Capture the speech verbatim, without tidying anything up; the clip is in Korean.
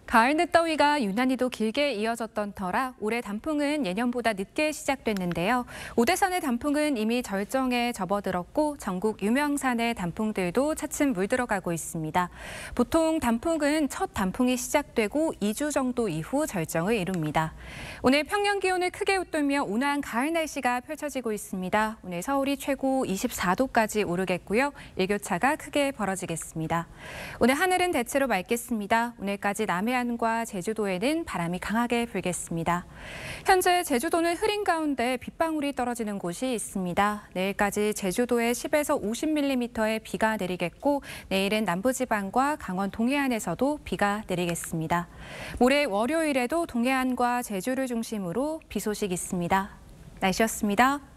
가을 늦더위가 유난히도 길게 이어졌던 터라 올해 단풍은 예년보다 늦게 시작됐는데요. 오대산의 단풍은 이미 절정에 접어들었고 전국 유명 산의 단풍들도 차츰 물들어가고 있습니다. 보통 단풍은 첫 단풍이 시작되고 이 주 정도 이후 절정을 이룹니다. 오늘 평년 기온을 크게 웃돌며 온화한 가을 날씨가 펼쳐지고 있습니다. 오늘 서울이 최고 이십사 도까지 오르겠고요. 일교차가 크게 벌어지겠습니다. 오늘 하늘은 대체로 맑겠습니다. 오늘까지 남해안과 제주도에는 바람이 강하게 불겠습니다. 현재 제주도는 흐린 가운데 빗방울이 떨어지는 곳이 있습니다. 내일까지 제주도에 십에서 오십 밀리미터의 비가 내리겠고 내일은 남부지방과 강원 동해안에서도 비가 내리겠습니다. 모레 월요일에도 동해안과 제주를 중심으로 비 소식 있습니다. 날씨였습니다.